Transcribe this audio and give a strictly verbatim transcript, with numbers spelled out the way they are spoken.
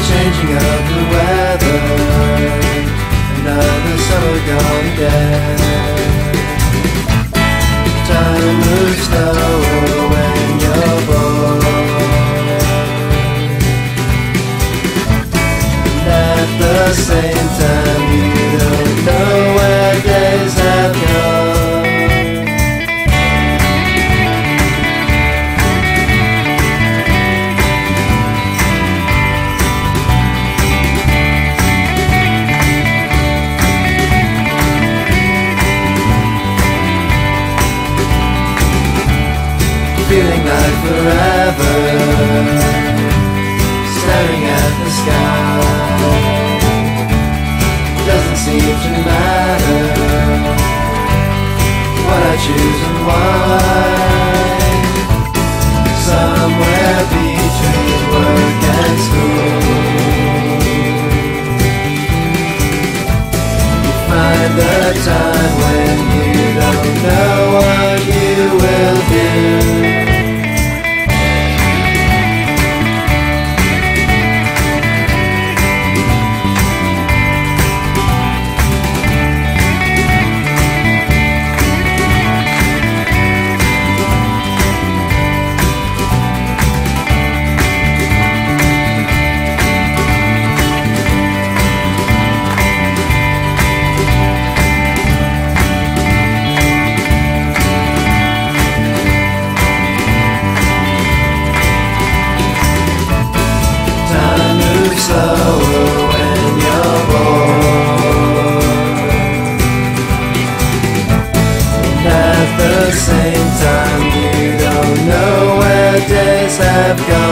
changing of the weather, another summer gone again. Time moves slower when you're bored, and at the same time you don't know where days have gone. Feeling like forever, staring at the sky. Doesn't seem to matter what I choose and why. Somewhere between work and school, you find the time when you don't know what you will do. Slower when you're bored, and at the same time you don't know where days have gone.